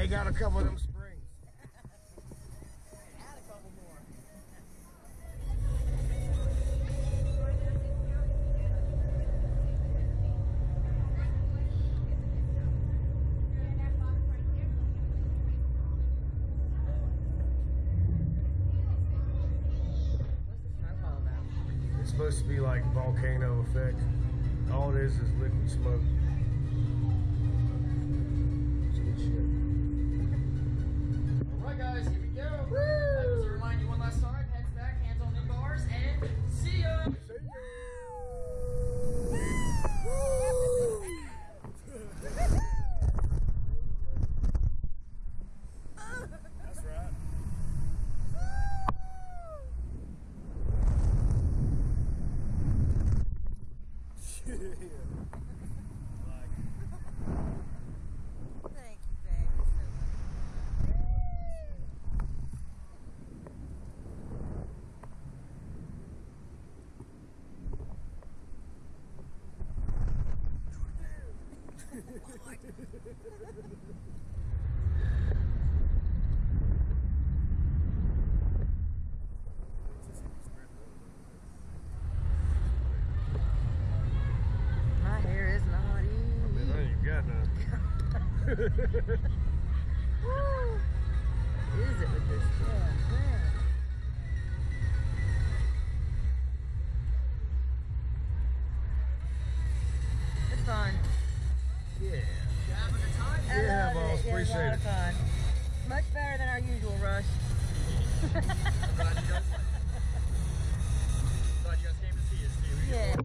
They got a couple of them springs. Add a couple more. What's the smoke all about? It's supposed to be like volcano effect. All it is liquid smoke. It's good shit. Alright guys, here we go. Just to remind you one last time, heads back, hands on knee bars, and see ya! That's right. Thank you, baby. My hair is not easy. I ain't got none. Woo! Is it with this stuff? Man. It's fun. Yeah. Having a time? Yeah, boss. Appreciate it. Fun. Much better than our usual rush. Glad you guys came to see us too. Yeah.